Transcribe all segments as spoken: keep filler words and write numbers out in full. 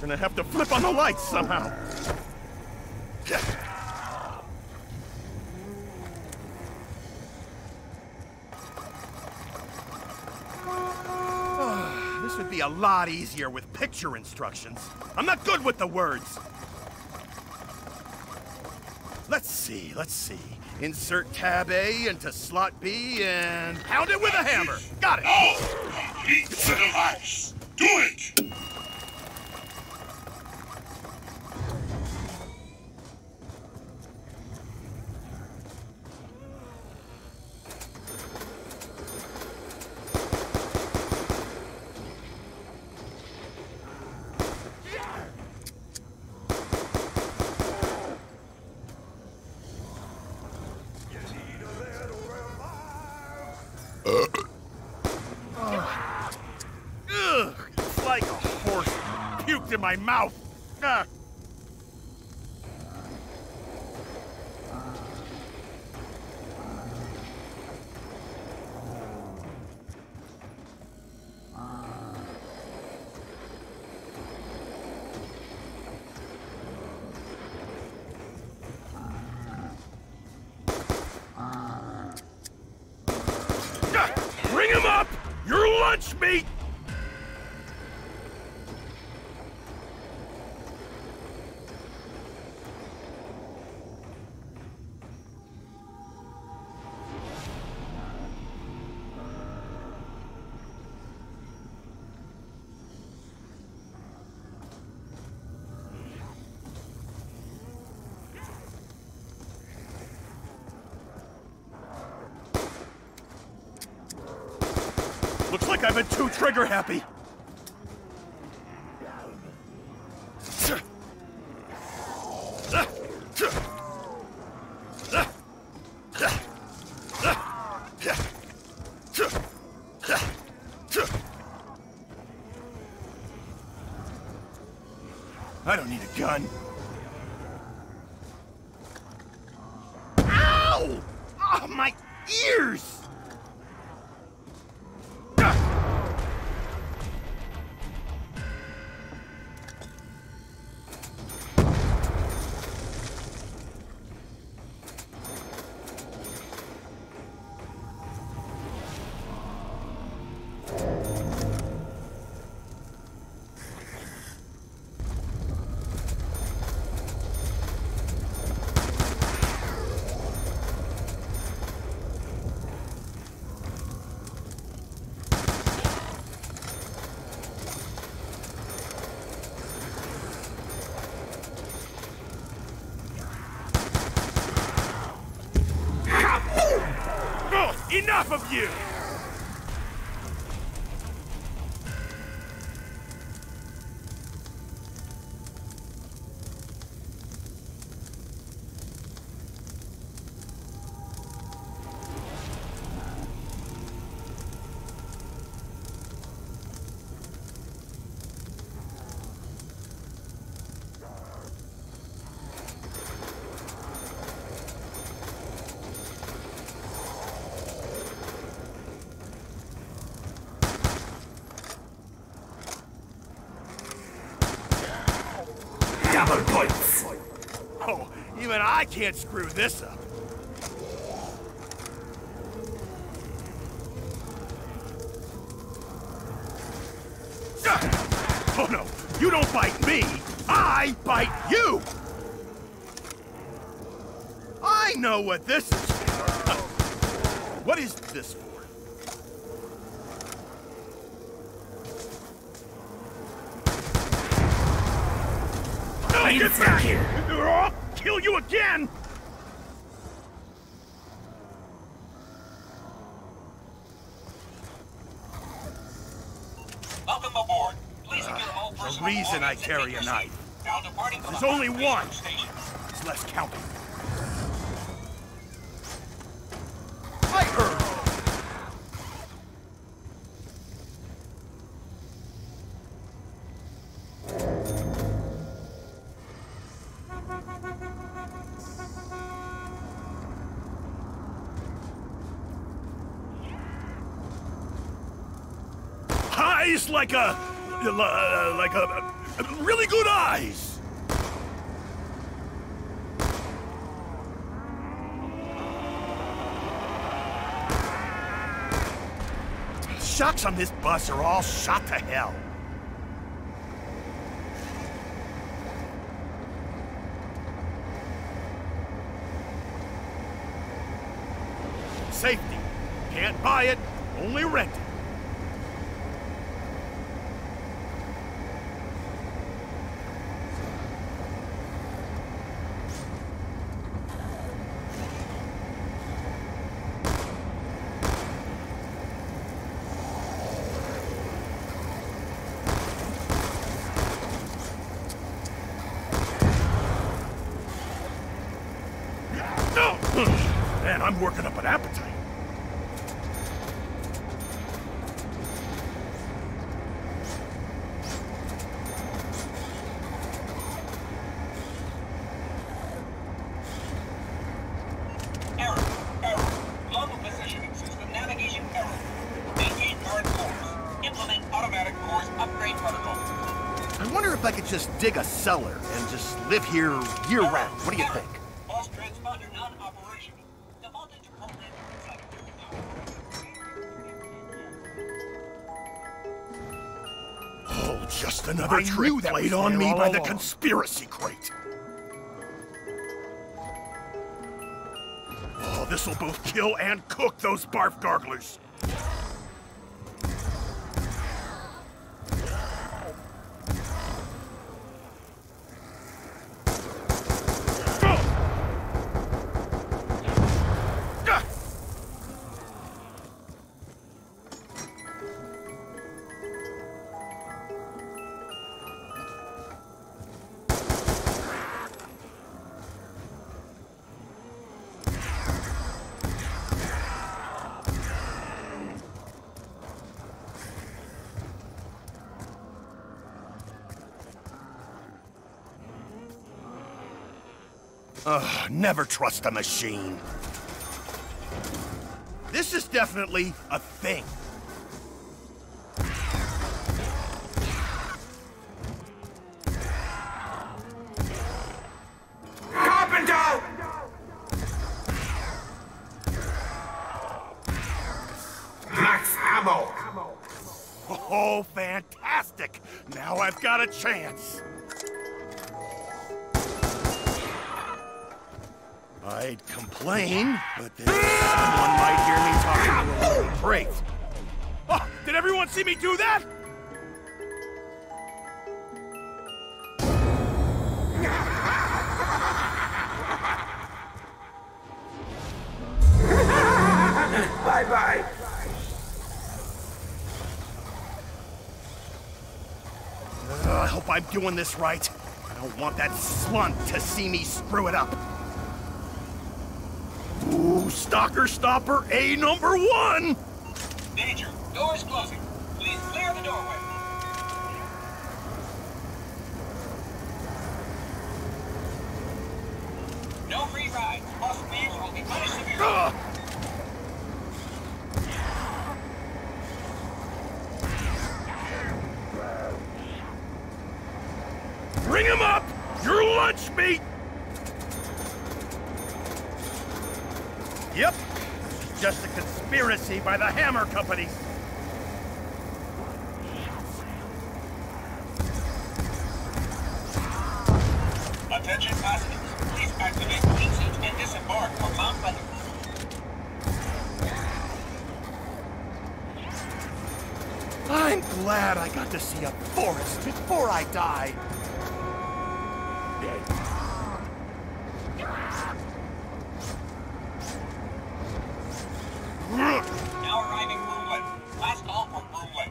gonna have to flip on the lights somehow. This would be a lot easier with picture instructions. I'm not good with the words. Let's see, let's see. Insert tab A into slot B and pound it with a hammer. Got it. Now, complete the device. Do it! Ugh, it's like a horse puked in my mouth. Ugh. Bring him up! Your lunch meat! Looks like I've been too trigger happy. I don't need a gun. Ow! Oh, my ears! Enough of you! Double points! Oh, even I can't screw this up. Oh no, you don't bite me, I bite you! I know what this is for. What is this for? Get back here! Or I'll kill you again! Welcome aboard. Please secure all The personal reason I belongings carry and a take knife. your seat. Now departing from There's the only Hunter one. Station. It's less counting. I heard. Eyes like a, like a, really good eyes! Shocks on this bus are all shot to hell. Safety. Can't buy it, only rent it. Man, I'm working up an appetite. Error. Error. Global positioning system navigation error. Maintain current course. Implement automatic course upgrade protocol. I wonder if I could just dig a cellar and just live here year-round. What do you think? Bus transponder non-operational. Defaulted to program Oh, just another I trick knew that played was on there me all by the along. conspiracy crate. Oh, this'll both kill and cook those barf garglers. Ugh, never trust a machine. This is definitely a thing. Carpenter! Max ammo! Oh, fantastic! Now I've got a chance. I'd complain, but then someone might hear me talking to a little crate. Oh, did everyone see me do that? Bye-bye! Uh, I hope I'm doing this right. I don't want that slunt to see me screw it up. Ooh, Stalker Stopper A number one! Danger. Doors closing. Please clear the doorway. No free rides. Bus thieves will be punished severely. Ugh. Bring him up! Your lunch meat! Yep. It's just a conspiracy by the Hammer Companies. Attention passengers. Please activate clean seats and disembark for Mount Weather. I'm glad I got to see a forest before I die. Now arriving room one. Last call for room one.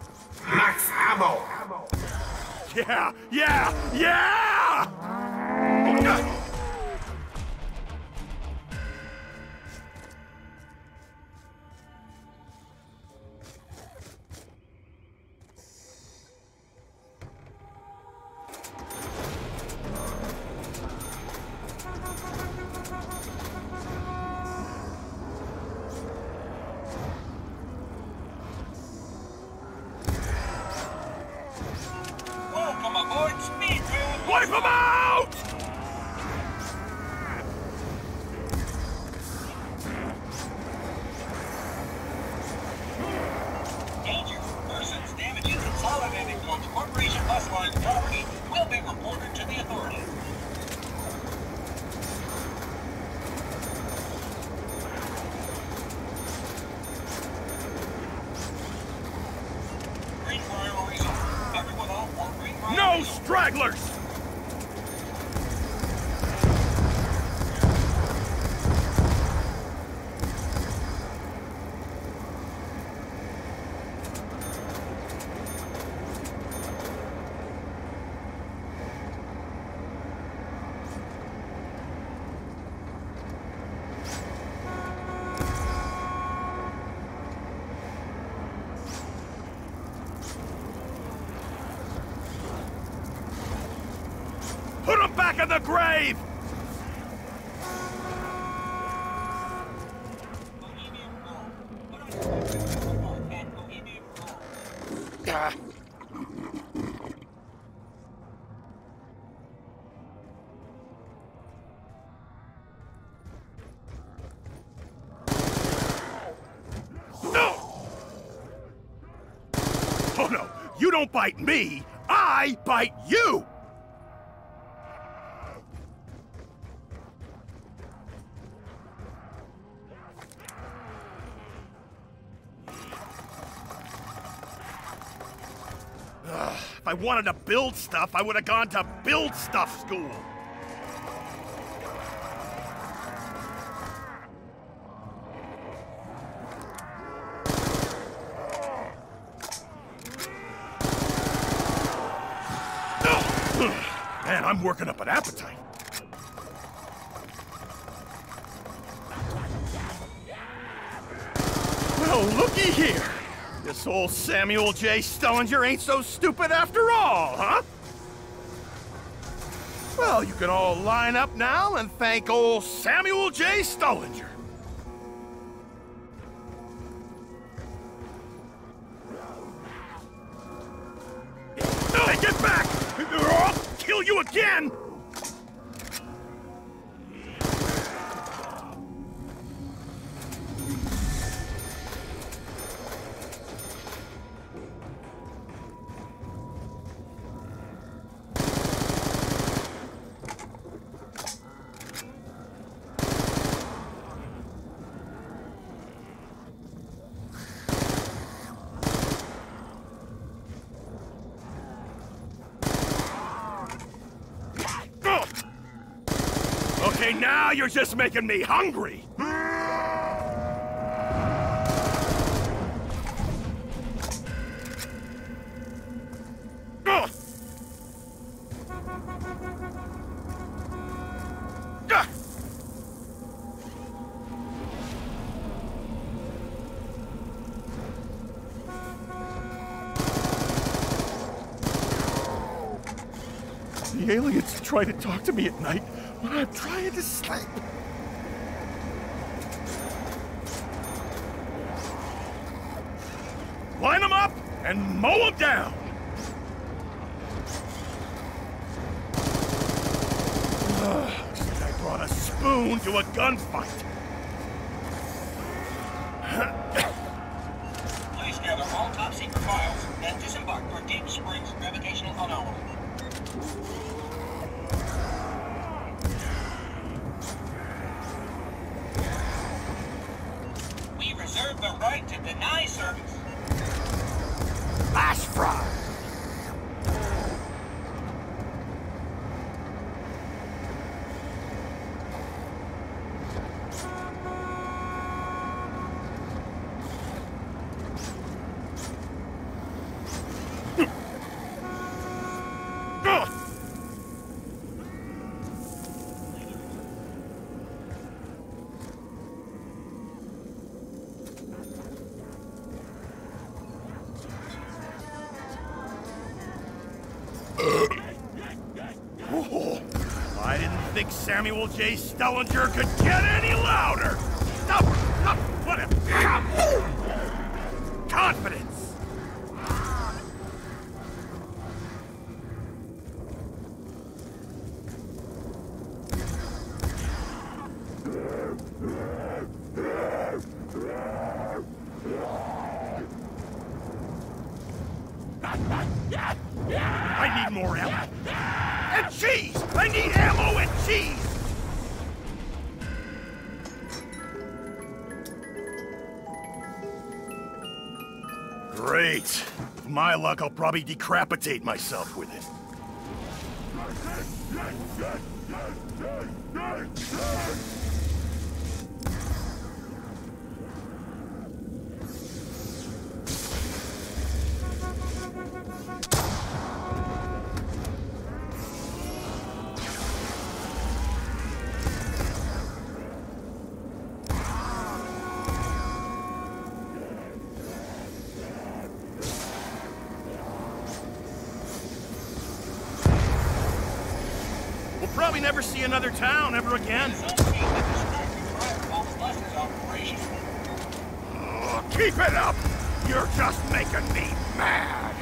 Max ammo! Yeah, yeah, yeah! stragglers! Put him back in the grave! Ah. No! Oh no, you don't bite me, I bite you! Ugh, if I wanted to build stuff, I would have gone to build stuff school. Ugh, man, I'm working up an appetite. Well, looky here. This old Samuel J. Stellinger ain't so stupid after all, huh? Well, you can all line up now and thank old Samuel J. Stellinger. Hey, get back! Or I'll kill you again! Okay, now you're just making me hungry! Ugh. Ugh. The aliens try to talk to me at night when I'm trying to sleep. Line them up and mow them down! Ugh, looks like I brought a spoon to a gunfight. Please gather all top-secret files and disembark for Deep Springs Gravitational Anomaly. We reserve the right to deny service. Flash fry! Oh, I didn't think Samuel J. Stellinger could get any louder! Stop! Stop! Whatever! Confidence! I need more ammo! And cheese! I need ammo and cheese! Great. With my luck, I'll probably decapitate myself with it. Probably never see another town ever again. Oh, keep it up! You're just making me mad!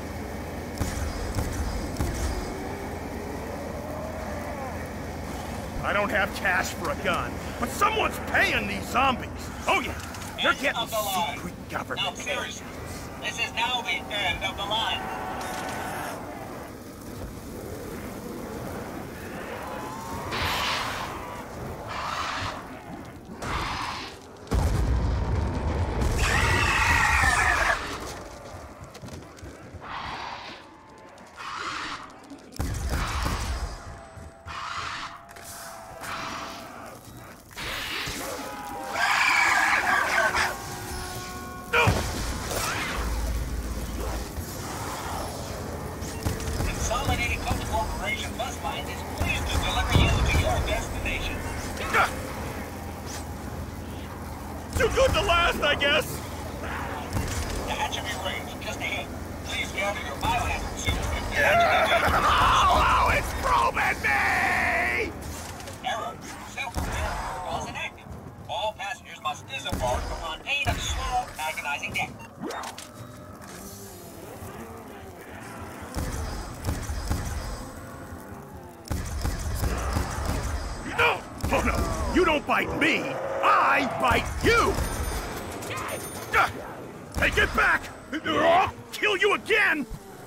I don't have cash for a gun, but someone's paying these zombies. Oh yeah, they're getting secret government. Now seriously, this is now the end of the line. Too good to last, I guess. The hatchery range just ahead. Please gather your biohazard suit if the Oh, oh, it's probing me! Arrow, self-repair protocol is inactive. All passengers must disembark upon pain of slow, agonizing death. No! Oh no! You don't bite me! I bite you! Take it back! Or I'll kill you again!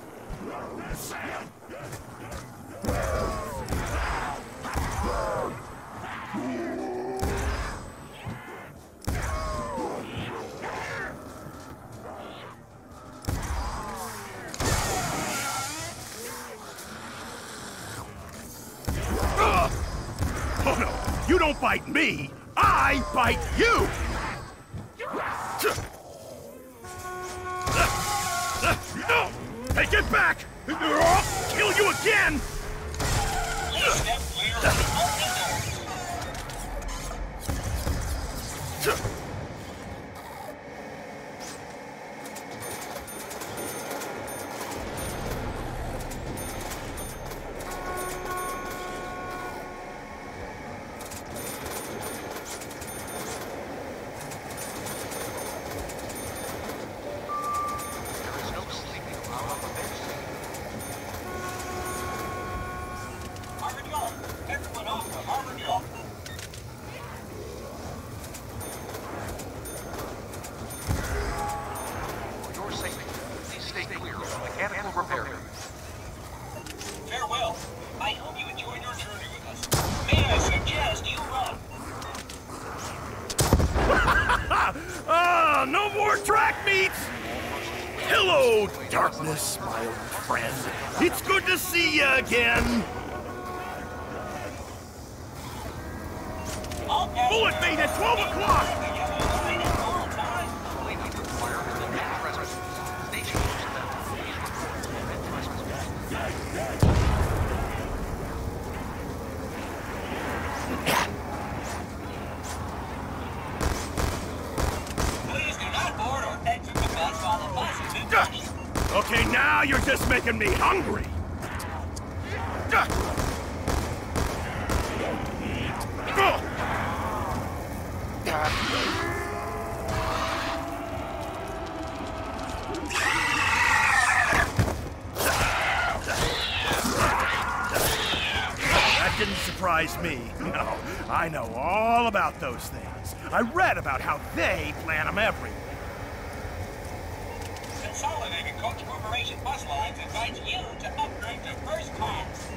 Oh no! You don't bite me! I bite you! No! Take it back! Or I'll kill you again! Please step clear of the open doors. Everyone off to Harvard Yard. For your safety, please stay clear of mechanical repair. Farewell. I hope you enjoyed your journey with us. May I suggest you run? Ah, no more track meets! Hello, darkness, my old friend. It's good to see you again. Bullet made at twelve o'clock! Please do not board or exit the bus while the bus is in motion. Okay, now you're just making me hungry. That didn't surprise me. No, I know all about those things. I read about how they plan them everywhere. Consolidated Coach Corporation Bus Lines invites you to upgrade to first class.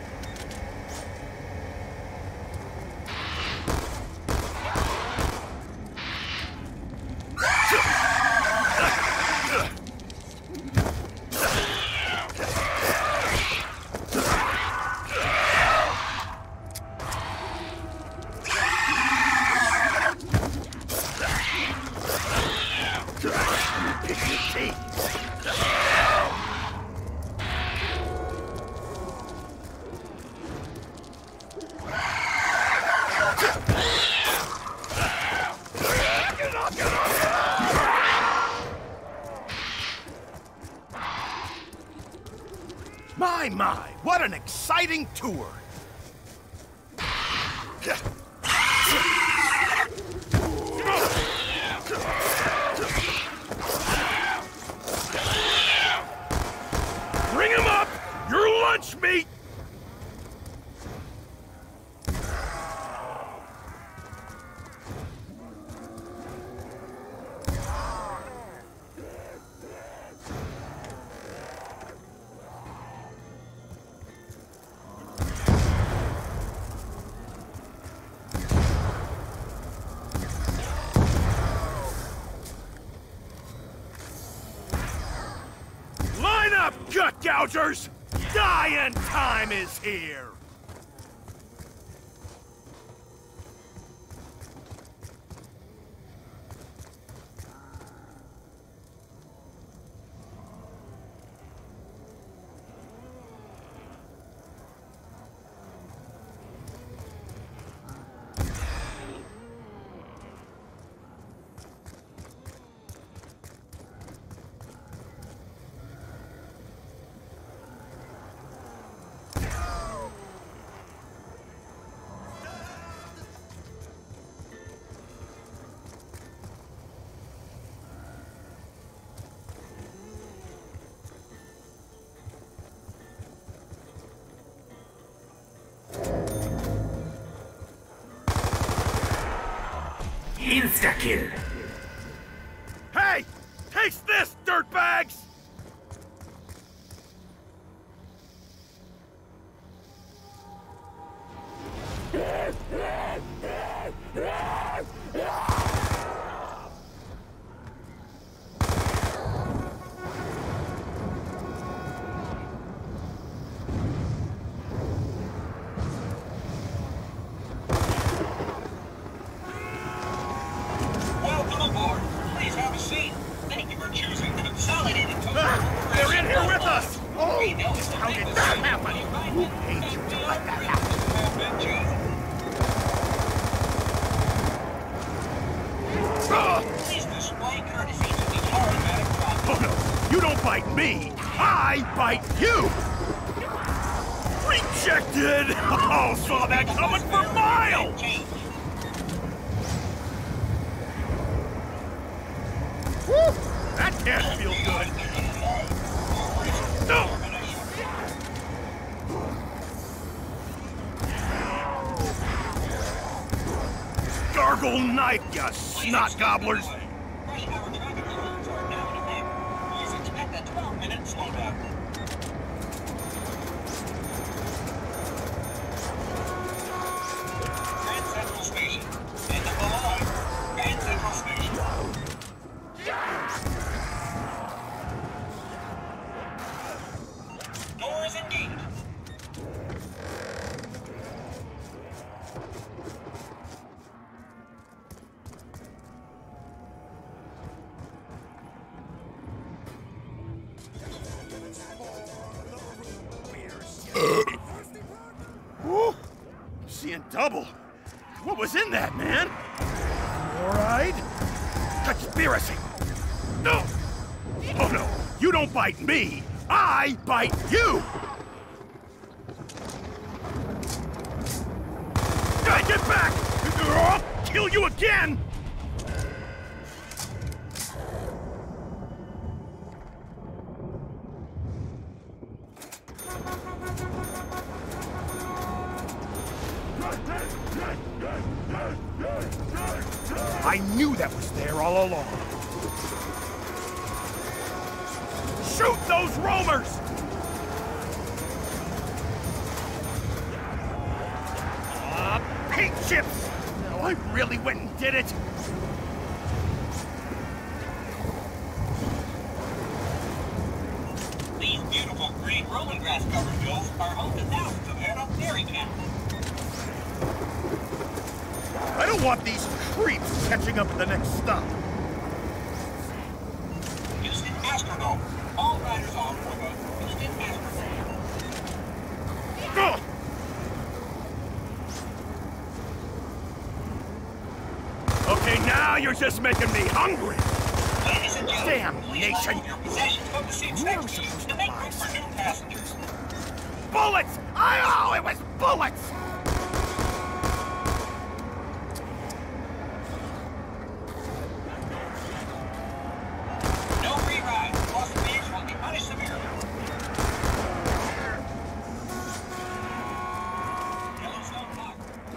My, my, what an exciting tour! Bring him up! Your lunch meat! Line up, gut gougers! Dying time is here! Insta-kill! Hey! Taste this, dirtbags! Welcome aboard. Please have a seat. Thank you for choosing Consolidated Total Ah, they're in here with us! Oh! We know it's a How big did that decision, happen? but you might Who have paid you to let that happen? have been chosen. Ah! Please display courtesy to the automatic process. Oh no, you don't bite me! I bite you! Rejected! Oh, saw that coming for miles! Change. Woo! That can't feel good! No! Gargle knife, you snot gobblers! Rush hour traffic alerts are now in effect. Please expect a twelve minute slowdown. Grand Central Station. End of the line. Grand Central Station. Doors engaged. Woo! Seeing double. What was in that, man? Fluoride? Conspiracy! No! Oh no! You don't bite me! I bite you! Gotta get back! Or I'll kill you again! I knew that was there all along. Shoot those roamers! Ah, paint chips! Oh, I really went and did it! These beautiful green rolling grass covered hills are home to thousands of adult dairy cats. I don't want these creeps catching up at the next stop. Houston Astrodome. All riders on for the Houston Astrodome. Ugh! Now you're just making me hungry! Ladies and gentlemen, Damn please nation. move your possessions from the seats Where next was to you supposed to to make buy room for new passengers. Bullets! I, oh, it was bullets! No re-ride. Lost beings will be punished severely. Yellowstone Park.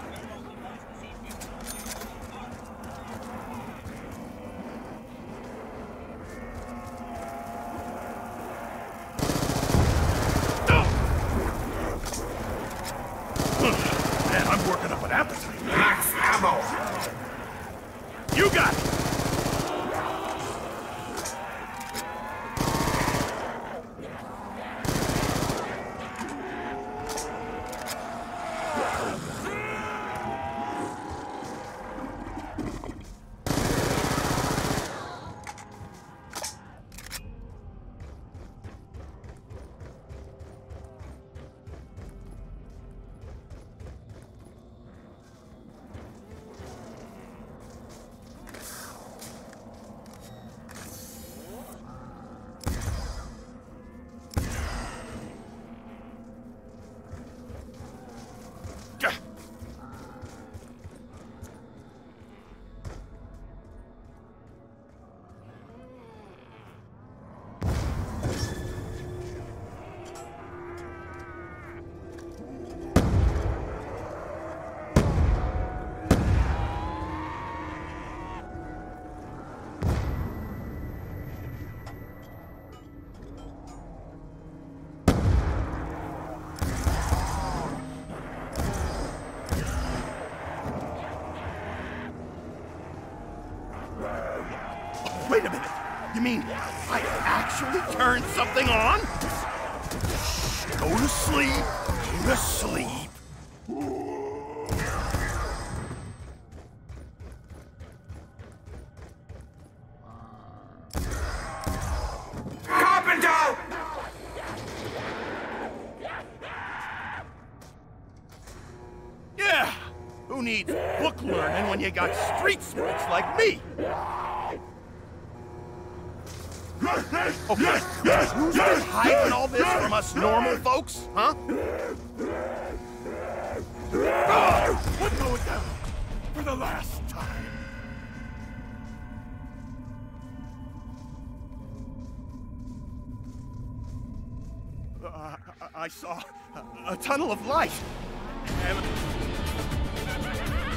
Man, I'm working up an appetite. Max ammo! You got it! Gah. Wait a minute. You mean I actually turned something on? Shh, go to sleep. Go to sleep. Carpenter! Yeah. Who needs book learning when you got street smarts like me? Okay, who's been hiding all this from us normal folks, huh? Oh, what goes down for the last time? Uh, I, I saw a, a tunnel of light. And